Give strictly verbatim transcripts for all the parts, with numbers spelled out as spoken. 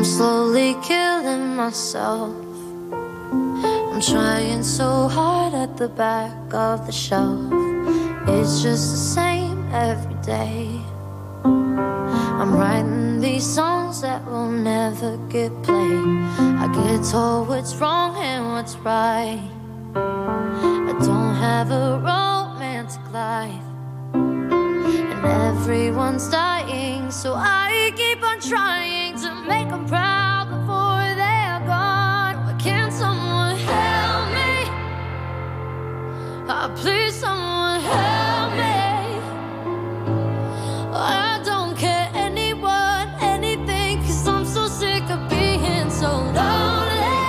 slowly killing myself. I'm trying so hard at the back of the shelf. It's just the same every day. I'm writing these songs that will never get played. I get told what's wrong and what's right. I don't have a romantic life, and everyone's dying, so I keep on trying to make them proud before they're gone. Why can't someone help me? Oh, please, someone help me. I don't care anyone, anything, 'cause I'm so sick of being so lonely.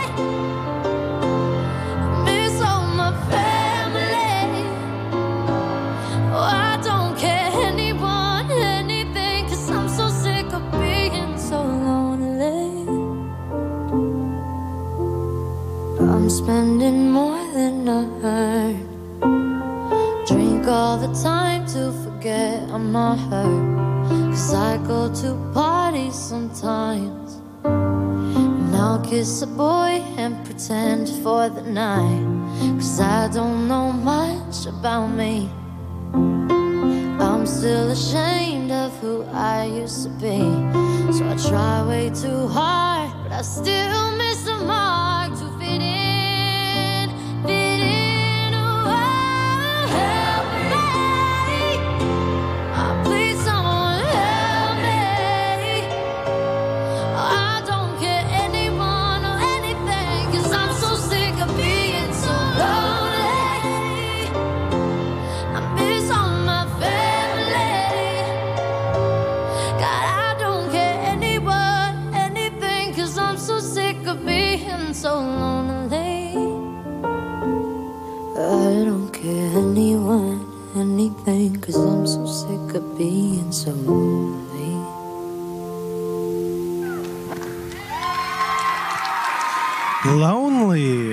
Miss all my family. Oh, I don't care anyone, anything, 'cause I'm so sick of being so lonely. I'm spending more than I earn. Drink all the time to forget I'm not hurt, 'cause I go to parties sometimes, and I'll kiss a boy and pretend for the night, 'cause I don't know much about me. I'm still ashamed of who I used to be, so I try way too hard, but I still miss the mark to fit in, fit in. Oh, help me. Oh, please, someone help me. I don't care anyone or anything, 'cause I'm so sick of being so lonely. I miss all my family. God, I don't care anyone, anything, 'cause I'm so sick of being so lonely. I don't care anyone, anything, 'cause I'm so sick of being so lonely. Lonely